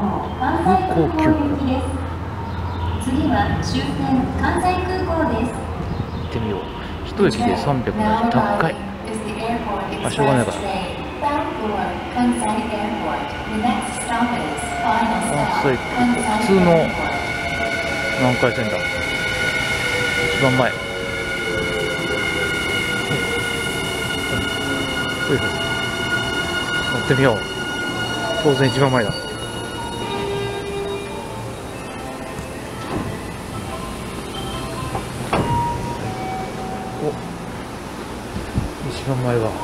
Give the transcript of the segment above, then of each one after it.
空港急行。次は終点関西空港です。行ってみよう。一駅で370円、高い。あ、しょうがないから。あ、そう、普通の南海線だ。一番前。乗ってみよう。当然一番前だ。お、一番前は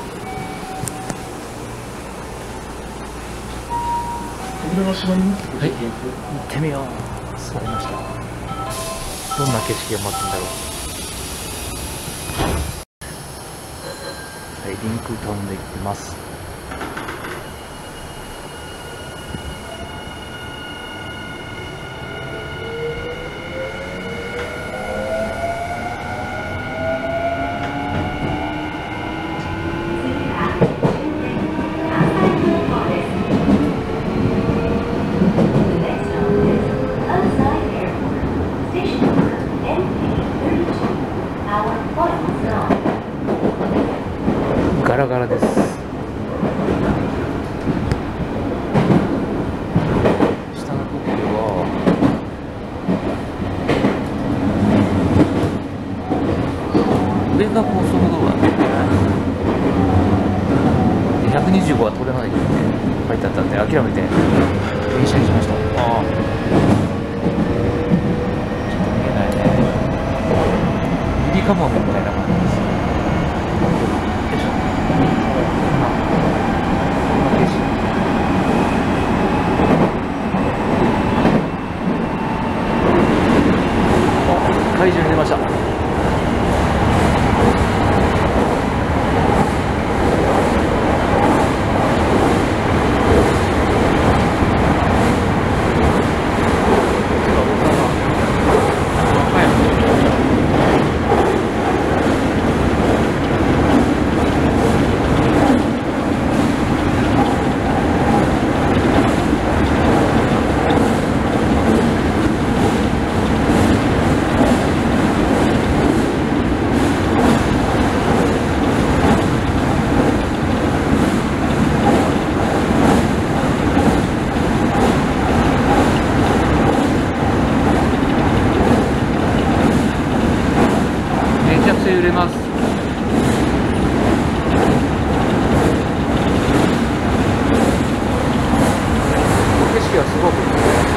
はい、行ってみよう。座りました。どんな景色が待ってんだろう。はい、リンクタウンで行ってます。ガラガラです。下の国では上が高速道路だね。125は取れないって書いてあったんで諦めて電車にしました。ああ、ちょっと見えないね。ゆりかもめみたいな感じです。よいしょ。会場に出ました。揺れます。景色はすごくいいですね。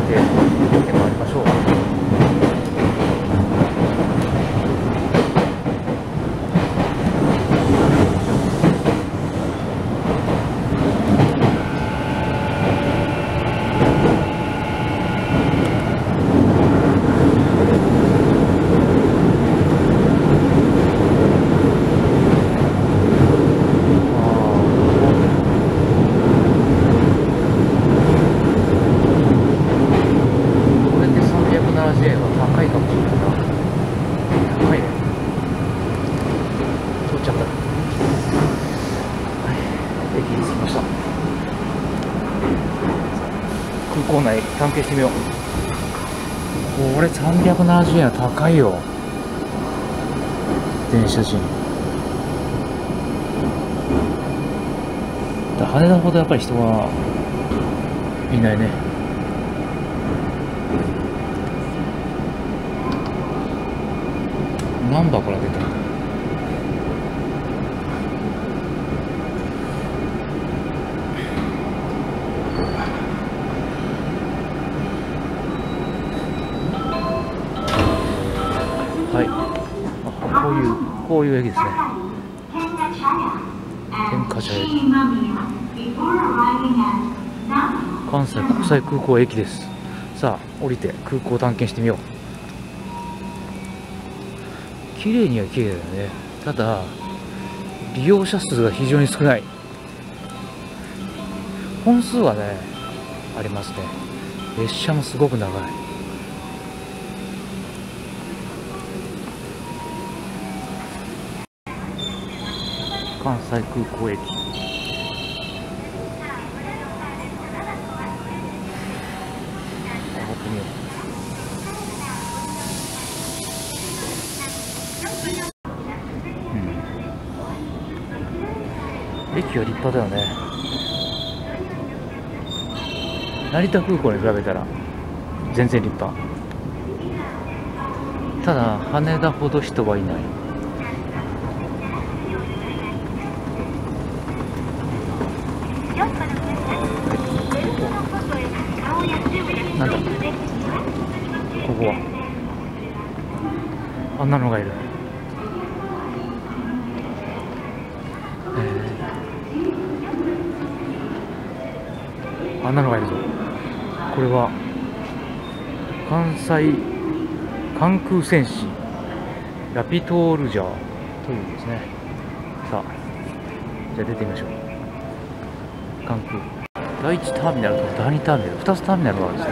て見て回りましょう。空港内探検してみよう。これ370円は高いよ。電車賃。羽田ほどやっぱり人はいないね。難波から出た。はい、こういう駅ですね。天下茶屋駅。関西国際空港駅です。さあ降りて空港を探検してみよう。綺麗には綺麗だよね。ただ利用者数が非常に少ない。本数はねありますね。列車もすごく長い。関西空港駅。駅は立派だよね。成田空港に比べたら全然立派。ただ羽田ほど人はいない。なんだここは。あんなのがいる。あんなのがいるぞ。これは関西関空戦士ラピトールジャーというんですね。さあじゃあ出てみましょう。関空第1ターミナルと第2ターミナル、2つターミナルがあるんですね。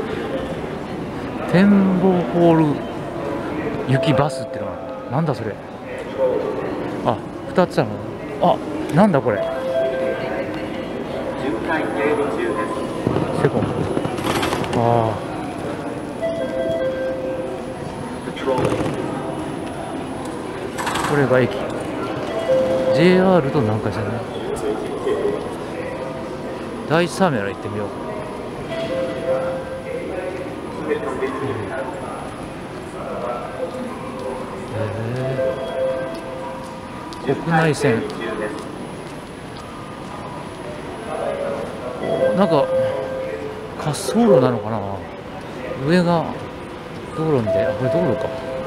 展望ホール行きバスってのがある。なんだそれ。あ、2つあるの。あ、なんだこれ。セコン。ああ。これが駅。JR と南海線ね。第1ターミナル行ってみよう。国内線。なんか滑走路なのかな。上が道路みたいな。これ道路か。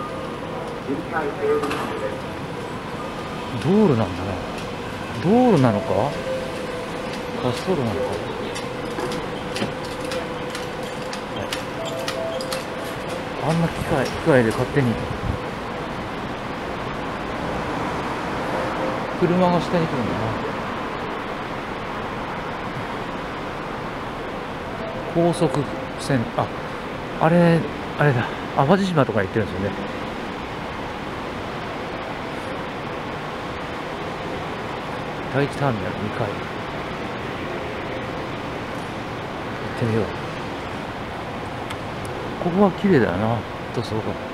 道路なんだな。道路なのか滑走路なのか。あんな機械で勝手に車が下に来るんだな。高速線、あれだ、淡路島とか行ってるんですよね。第1ターミナル2階行ってみよう。ここは綺麗だよな。どうそうか。